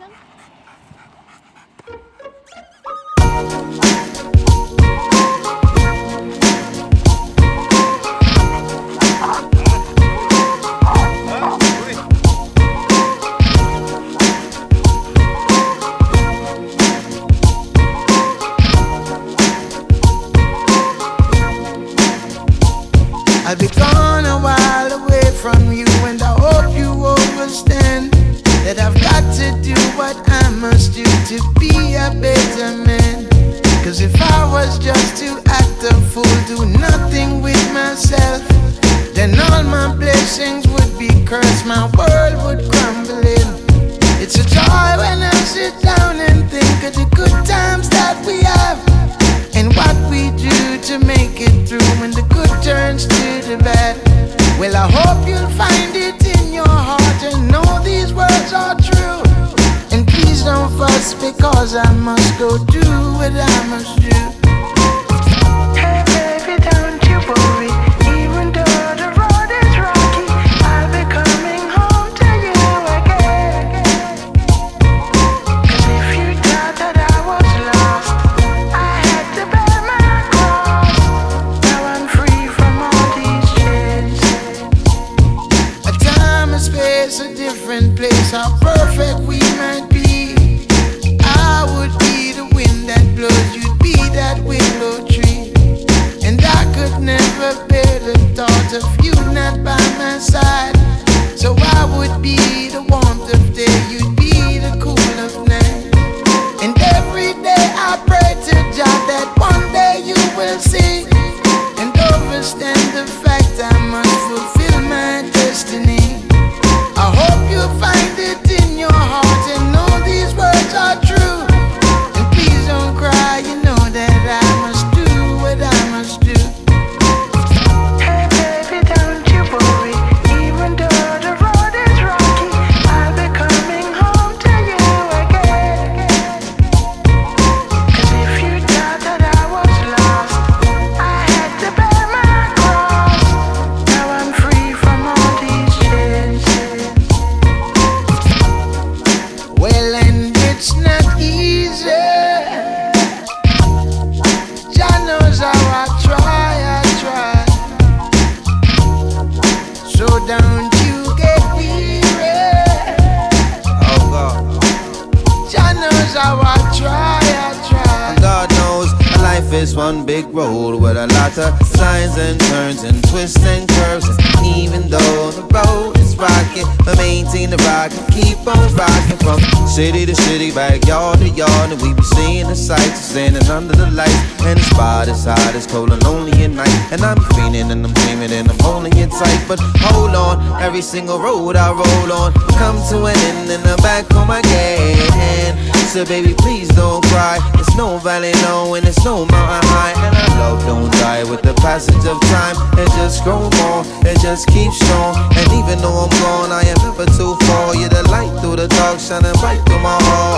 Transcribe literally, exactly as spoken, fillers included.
I'll be gone a while away from you, and I hope you understand that I've got to do what I must do to be a better man. Cause if I was just to act a fool, do nothing with myself, then all my blessings would be cursed, my world would crumble in. It's a joy when I sit down and think of the good times that we have, and what we do to make it through when the good turns to the bad. Well, I hope you'll find it in your heart and know these words are true. And please don't fuss, because I must go do what I must do. Hey baby, don't you worry, even though the road is rocky, I'll be coming home to you again. Cause if you thought that I was lost, I had to bear my cross. Now I'm free from all these chains. A time, a space, a different place, how perfect we might be. I would be the wind that blows, you'd be that willow tree. And I could never bear the thought of you not by my side. So I would be the warmth of day, you'd be the cool of night. And every day I pray to God that one day you will see and understand the fact I must fulfill my destiny. I hope you find it in your heart and know these words are true. And please don't cry, you know that I must do what I must do. Hey baby, don't you worry, even though the road is rocky, I'll be coming home to you again. Cause if you thought that I was lost, I had to bear my cross. Now I'm free from all these chains. Well, and it's not easy. Jah knows how I try, I try. So don't you get weary. Oh God, Jah knows how I try, I try. God knows life is one big road with a lot of signs and turns and twists and curves. And even though the road is rocky, we maintain the rock and keep on rocking from city to city, backyard to yard. And we be seeing the sights, standing under the lights. And the spot is hot, it's cold and lonely at night. And I'm feeling and I'm dreaming and I'm holding it tight. But hold on, every single road I roll on come to an end and I'm back home again. So baby, please don't cry. It's no valley low and it's no mountain high. And our love don't die with the passage of time. It just grows more, it just keeps strong. And even though I'm gone, I am never too far. You're the light through the dark, shining bright through my heart.